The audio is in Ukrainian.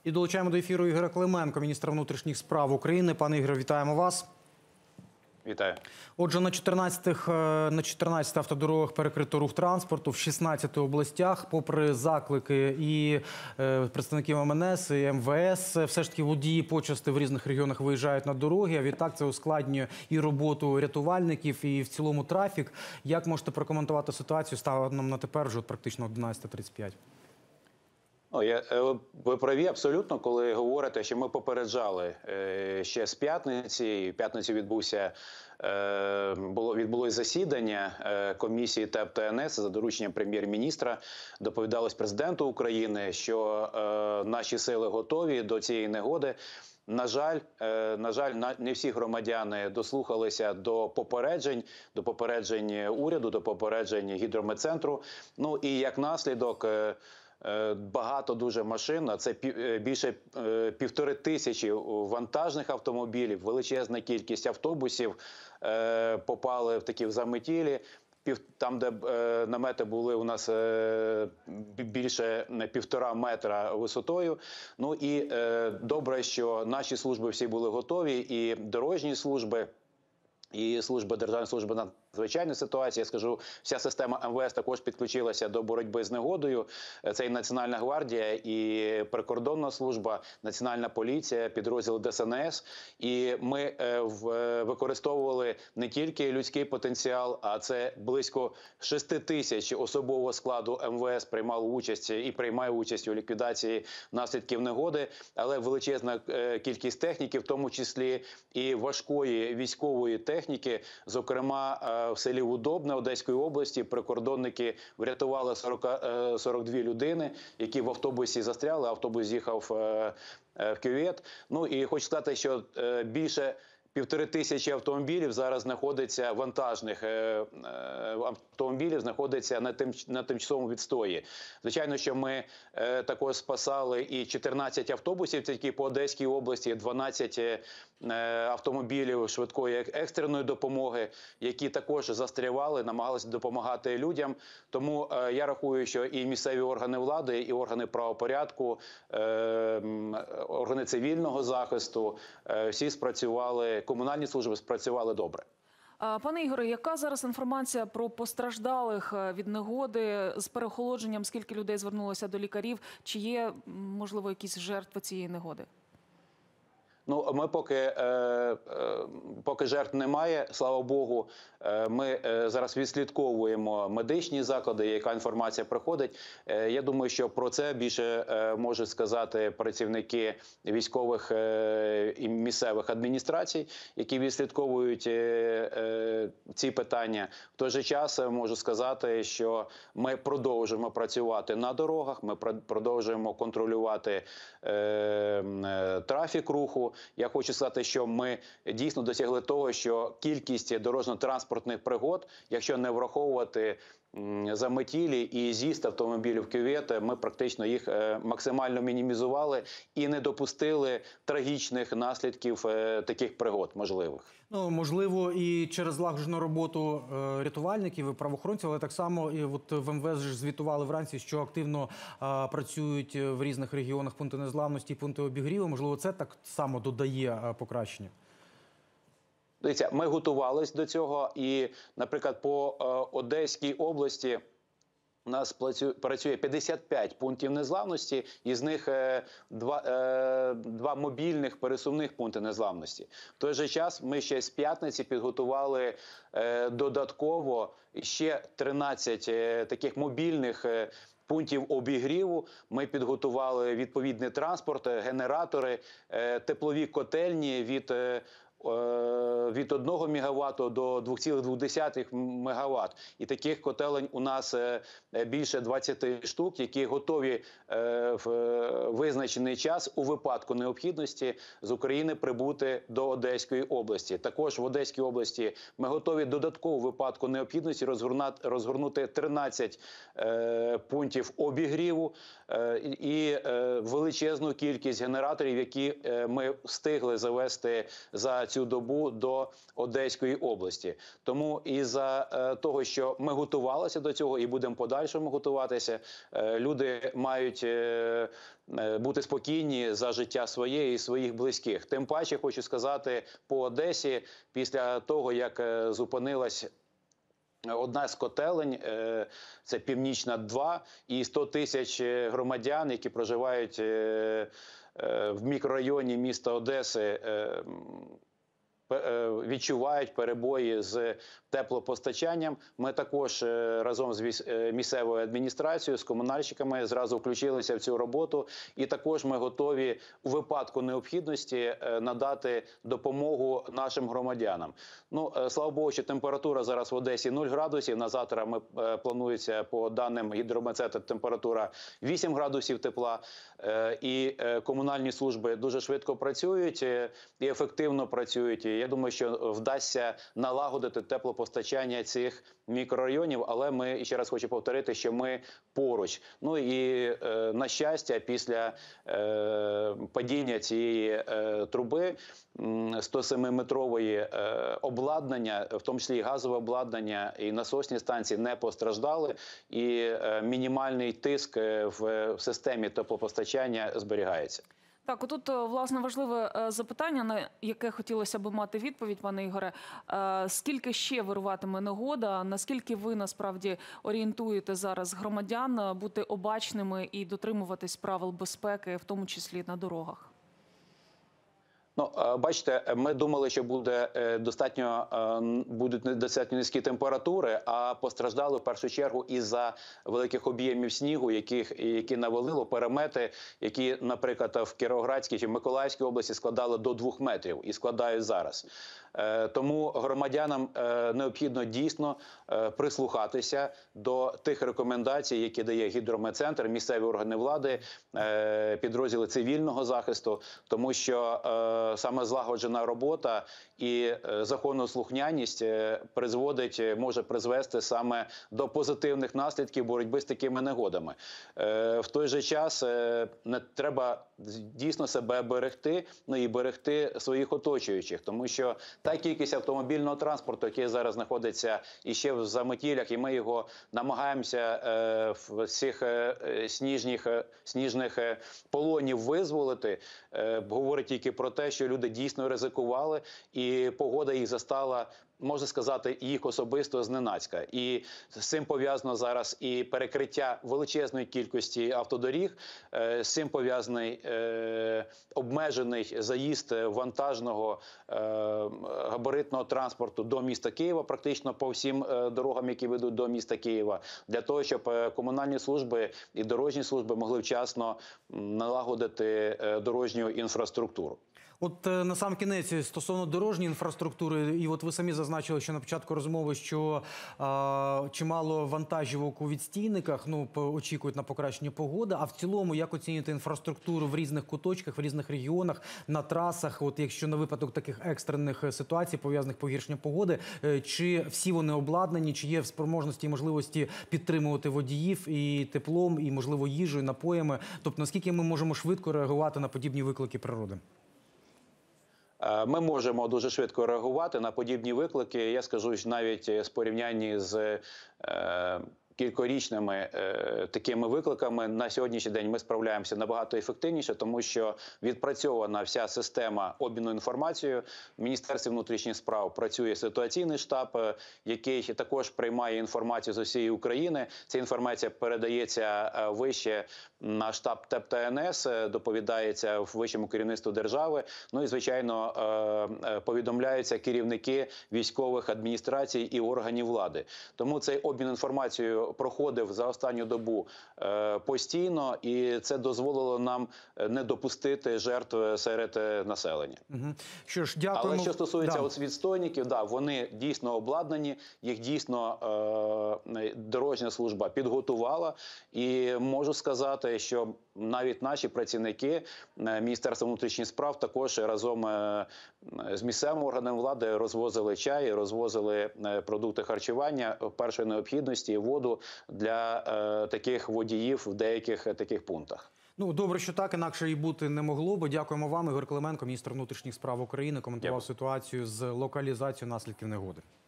І долучаємо до ефіру Ігоря Клименко, міністра внутрішніх справ України. Пане Ігоре, вітаємо вас. Вітаю. Отже, на 14 автодорогах перекрито рух транспорту в 16 областях. Попри заклики і представників МНС, і МВС, все ж таки водії почасти в різних регіонах виїжджають на дороги. А відтак це ускладнює і роботу рятувальників, і в цілому трафік. Як можете прокоментувати ситуацію станом на тепер, вже практично 11:35? Ви праві абсолютно, коли говорите, що ми попереджали ще з п'ятниці. В п'ятницю відбулось засідання комісії ТЕП та НС за дорученням прем'єр-міністра. Доповідалось президенту України, що наші сили готові до цієї негоди. На жаль, не всі громадяни дослухалися до попереджень уряду, до попереджень гідрометцентру. Ну і як наслідок, багато дуже машин, а це більше 1500 вантажних автомобілів, величезна кількість автобусів попали в такі заметілі. Там, де намети були у нас більше 1,5 метра висотою. Ну і добре, що наші служби всі були готові, і дорожні служби, і Державної служби надзвичайної ситуації, я скажу, вся система МВС також підключилася до боротьби з негодою. Це і Національна гвардія, і прикордонна служба, Національна поліція, підрозділ ДСНС. І ми використовували не тільки людський потенціал, а це близько 6 тисяч особового складу МВС приймало участь і приймає участь у ліквідації наслідків негоди, але величезна кількість техніки, в тому числі і важкої військової техніки, зокрема, в селі Удобне Одеської області прикордонники врятували 42 людини, які в автобусі застряли, автобус їхав в кювет. Ну і хочу сказати, що більше 1500 автомобілів зараз знаходиться, вантажних автомобілів знаходиться на тимчасовому відстої. Звичайно, що ми також спасали і 14 автобусів, тільки по Одеській області, 12 автомобілів швидкої екстреної допомоги, які також застрявали, намагалися допомагати людям. Тому я рахую, що і місцеві органи влади, і органи правопорядку, органи цивільного захисту, всі спрацювали, комунальні служби спрацювали добре. Пане Ігоре, яка зараз інформація про постраждалих від негоди з переохолодженням? Скільки людей звернулося до лікарів? Чи є, можливо, якісь жертви цієї негоди? Ну, ми поки жертв немає, слава Богу. Ми зараз відслідковуємо медичні заклади, яка інформація приходить. Я думаю, що про це більше можуть сказати працівники військових і місцевих адміністрацій, які відслідковують ці питання. В той же час можу сказати, що ми продовжуємо працювати на дорогах, ми продовжуємо контролювати трафік руху. Я хочу сказати, що ми дійсно досягли того, що кількість дорожньо-транспортних пригод, якщо не враховувати заметілі і з'їзд автомобілів в кювети, ми практично їх максимально мінімізували і не допустили трагічних наслідків таких пригод можливих. Ну, можливо, і через злагоджену роботу рятувальників і правоохоронців, але так само і от в МВС ж звітували вранці, що активно працюють в різних регіонах пункти незламності і пункти обігріву. Можливо, це так само додає покращення? Дивіться, ми готувалися до цього і, наприклад, по Одеській області у нас працює 55 пунктів незламності, із них два мобільних пересувних пункти незламності. В той же час ми ще з п'ятниці підготували додатково ще 13 таких мобільних пунктів обігріву. Ми підготували відповідний транспорт, генератори, теплові котельні від 1 МВт до 2,2 МВт. І таких котелень у нас більше 20 штук, які готові в визначений час у випадку необхідності з України прибути до Одеської області. Також в Одеській області ми готові додатково в випадку необхідності розгорнути 13 пунктів обігріву і величезну кількість генераторів, які ми встигли завести за цю добу до Одеської області. Тому із-за того, що ми готувалися до цього і будемо в подальшому готуватися, люди мають бути спокійні за життя своє і своїх близьких. Тим паче, хочу сказати, по Одесі, після того, як зупинилась одна з котелень, це Північна-2, і 100 тисяч громадян, які проживають в мікрорайоні міста Одеси, відчувають перебої з теплопостачанням. Ми також разом з місцевою адміністрацією, з комунальщиками зразу включилися в цю роботу. І також ми готові у випадку необхідності надати допомогу нашим громадянам. Ну, слава Богу, що температура зараз в Одесі 0 градусів. На завтра планується, по даним гідрометцентру, температура 8 градусів тепла. І комунальні служби дуже швидко працюють і ефективно працюють. Я думаю, що вдасться налагодити теплопостачання цих мікрорайонів, але ми, ще раз хочу повторити, що ми поруч. Ну і, на щастя, після падіння цієї труби 107-метрової обладнання, в тому числі і газове обладнання, і насосні станції не постраждали, і мінімальний тиск в системі теплопостачання зберігається. Так, отут, власне, важливе запитання, на яке хотілося б мати відповідь, пане Ігоре. Скільки ще вируватиме негода? Наскільки ви, насправді, орієнтуєте зараз громадян бути обачними і дотримуватись правил безпеки, в тому числі на дорогах? Ну, бачите, ми думали, що будуть достатньо низькі температури, а постраждали в першу чергу із-за великих об'ємів снігу, які навалило, перемети, які, наприклад, в Кіровоградській чи Миколаївській області складали до 2 метрів і складають зараз. Тому громадянам необхідно дійсно прислухатися до тих рекомендацій, які дає гідрометцентр, місцеві органи влади, підрозділи цивільного захисту, тому що саме злагоджена робота і законослухняність може призвести саме до позитивних наслідків боротьби з такими негодами. В той же час не треба дійсно себе берегти, ну і берегти своїх оточуючих, тому що та кількість автомобільного транспорту, який зараз знаходиться іще в заметілях, і ми його намагаємося в цих сніжних полонів визволити, говорить тільки про те, що люди дійсно ризикували, і погода їх застала, можна сказати, їх особисто зненацька. І з цим пов'язано зараз і перекриття величезної кількості автодоріг, з цим пов'язаний обмежений заїзд вантажного габаритного транспорту до міста Києва, практично по всім дорогам, які ведуть до міста Києва, для того, щоб комунальні служби і дорожні служби могли вчасно налагодити дорожню інфраструктуру. От на сам кінець стосовно дорожньої інфраструктури, і от ви самі зазначили, що на початку розмови, що чимало вантажівок у відстійниках, очікують на покращення погоди, а в цілому, як оцінюєте інфраструктуру в різних куточках, в різних регіонах, на трасах, от якщо на випадок таких екстрених ситуацій, пов'язаних з погіршенням погоди, чи всі вони обладнані, чи є в спроможності і можливості підтримувати водіїв і теплом, і, можливо, їжею, напоями, тобто наскільки ми можемо швидко реагувати на подібні виклики природи? Ми можемо дуже швидко реагувати на подібні виклики. Я скажу, що навіть в порівнянні з кількорічними такими викликами на сьогоднішній день ми справляємося набагато ефективніше, тому що відпрацьована вся система обміну інформацією. В Міністерстві внутрішніх справ працює ситуаційний штаб, який також приймає інформацію з усієї України. Ця інформація передається вище на штаб ТЕП та НС, доповідається в вищому керівництву держави. Ну і, звичайно, повідомляються керівники військових адміністрацій і органів влади. Тому цей обмін інформацією проходив за останню добу постійно, і це дозволило нам не допустити жертв серед населення. Що ж, дякуємо. Але що стосується відстойників, вони дійсно обладнані, їх дійсно дорожня служба підготувала, і можу сказати, що навіть наші працівники Міністерства внутрішніх справ також разом з місцевими органами влади розвозили чай, розвозили продукти харчування першої необхідності, воду для таких водіїв в деяких таких пунктах. Ну, добре, що так, інакше і бути не могло би. Дякуємо вам, Ігор Клименко, міністр внутрішніх справ України, коментував Дякую. ситуацію з локалізацією наслідків негоди.